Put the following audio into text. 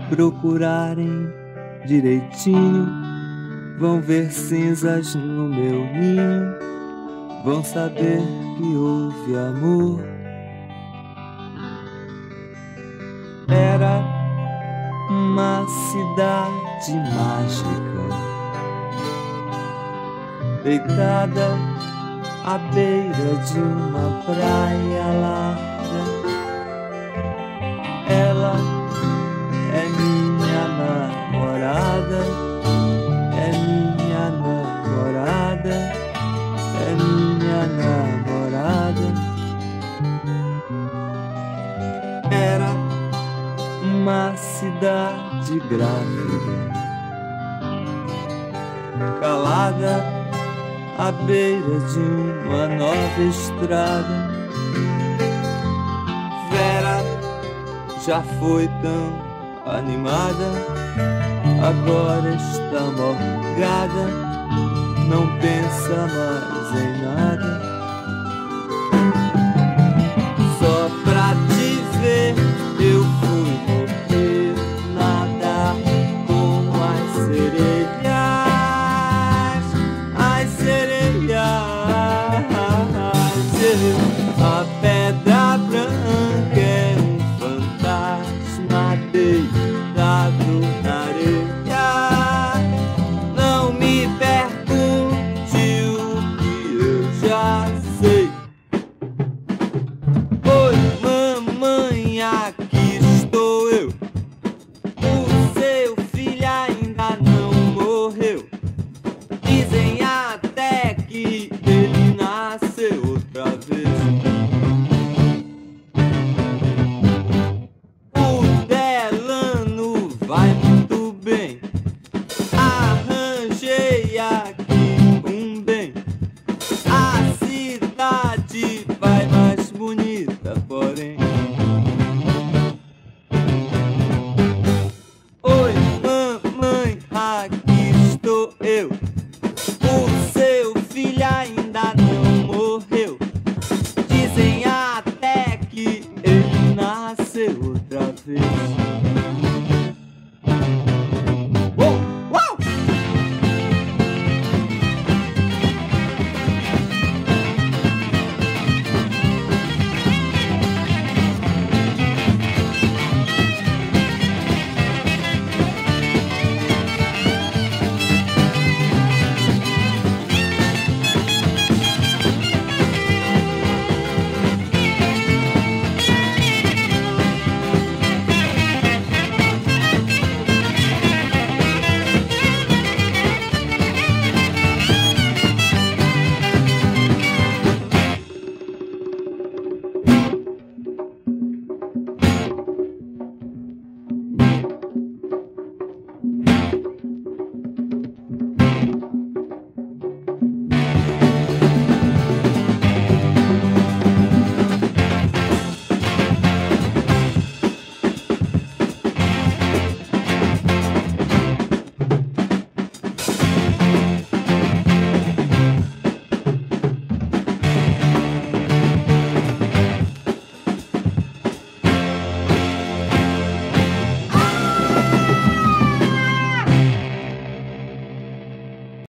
procurarem direitinho, vão ver cinzas no meu ninho, vão saber que houve amor. Era uma cidade mágica, deitada à beira de uma praia larga. Ela é minha namorada, é minha namorada, é minha namorada. Era uma cidade grávida, calada à beira de uma nova estrada. Vera já foi tão animada, agora está morgada, não pensa mais em nada.